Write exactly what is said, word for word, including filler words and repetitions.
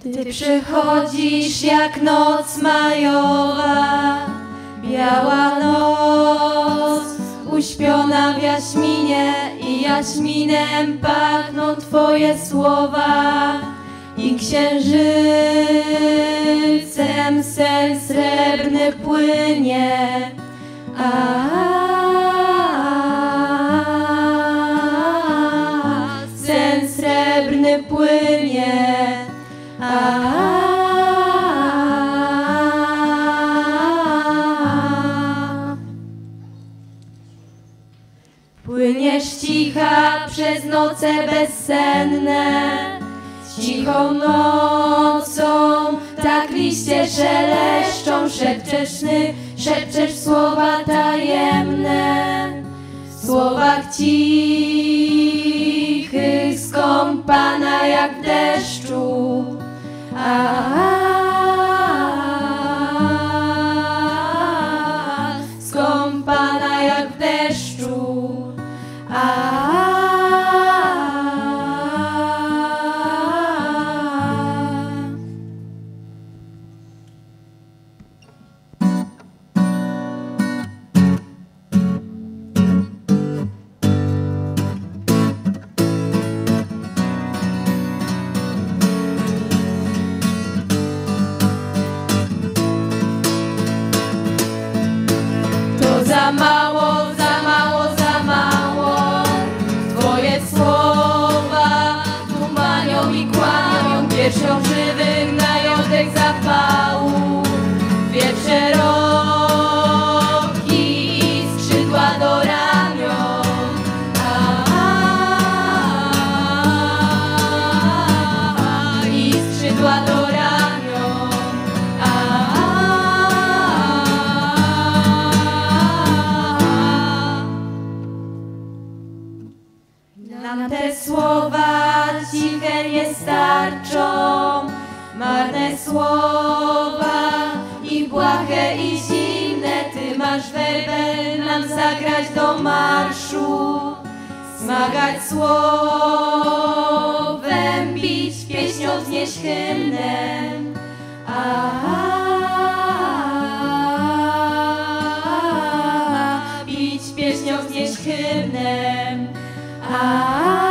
Ty przychodzisz jak noc majowa, biała noc, uśpiona w jaśminie i jaśminem pachną Twoje słowa i księżycem sen srebrny płynie. A sen srebrny płynie. A płyniesz cicha przez noce bezsenne, z cichą nocą tak liście szeleszczą, szepczesz sny, szepczesz słowa tajemne, w słowach cichych skąpana jak w deszczu. A skąpana jak w deszczu. A za mało, za mało, za mało. Twoje słowa tumanią i kłamią piersią żywych na oddech zapału. Wietrz szeroki i skrzydła do ramion. A, i skrzydła do ramion. Nam te słowa ciche nie starczą, marne słowa i błahe i zimne. Ty masz werbel nam zagrać do marszu, smagać słowem, bić pieśnią wznieść hymnem. A bić pieśnią wznieść hymnem. Ah